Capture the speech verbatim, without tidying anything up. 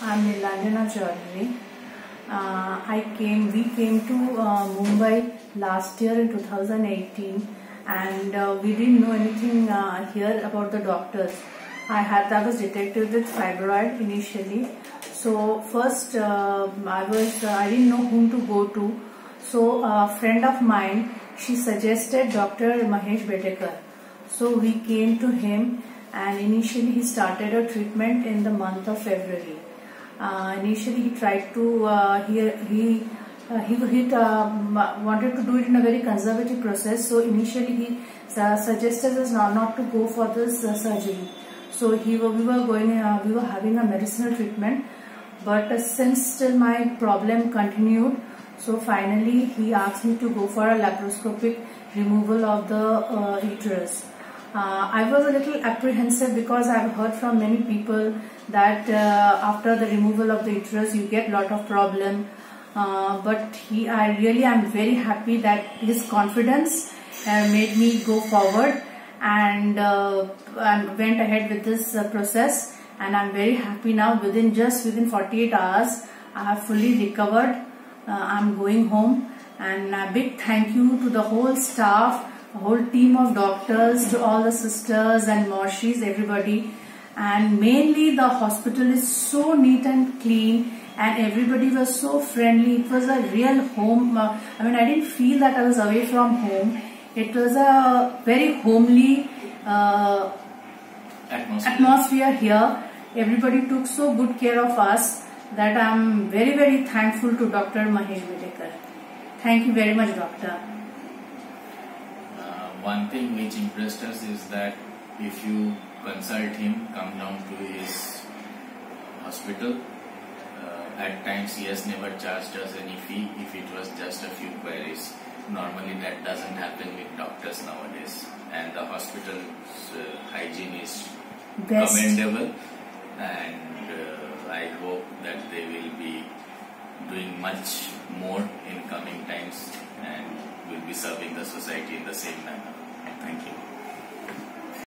I'm Nilanjana Chaudhary. Uh, I came, we came to uh, Mumbai last year in two thousand eighteen, and uh, we didn't know anything uh, here about the doctors. I had, I was detected with fibroid initially. So first uh, I was, uh, I didn't know whom to go to. So a friend of mine, she suggested Doctor Mahesh Bedekar. So we came to him, and initially he started a treatment in the month of February. Uh, initially he tried to, uh, he, he, uh, he, he uh, wanted to do it in a very conservative process. So initially he uh, suggested us not, not to go for this uh, surgery. So he, we were going, uh, we were having a medicinal treatment, but uh, since still my problem continued, so finally he asked me to go for a laparoscopic removal of the uh, uterus. Uh, I was a little apprehensive because I've heard from many people that uh, after the removal of the uterus you get lot of problem. Uh, but he, I really am very happy that his confidence uh, made me go forward and, uh, and went ahead with this uh, process. And I'm very happy now. Within just within forty-eight hours, I have fully recovered. Uh, I'm going home, and a big thank you to the whole staff, the whole team of doctors, to all the sisters and morshis, everybody. And mainly the hospital is so neat and clean, and everybody was so friendly. It was a real home. Uh, I mean, I didn't feel that I was away from home. It was a very homely uh, atmosphere. atmosphere here. Everybody took so good care of us that I am very very thankful to Doctor Mahesh Bedekar. Thank you very much, doctor. Uh, one thing which impressed us is that if you consult him, come down to his hospital, uh, at times he has never charged us any fee if it was just a few queries. Normally that doesn't happen with doctors nowadays, and the hospital's uh, hygiene is Best. commendable, and uh, I hope that they will be doing much more in coming times and will be serving the society in the same manner. Thank you.